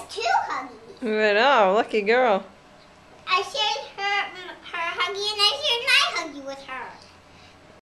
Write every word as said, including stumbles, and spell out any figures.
has two huggies. I know, lucky girl. I shared her her huggy and I shared my huggy with her.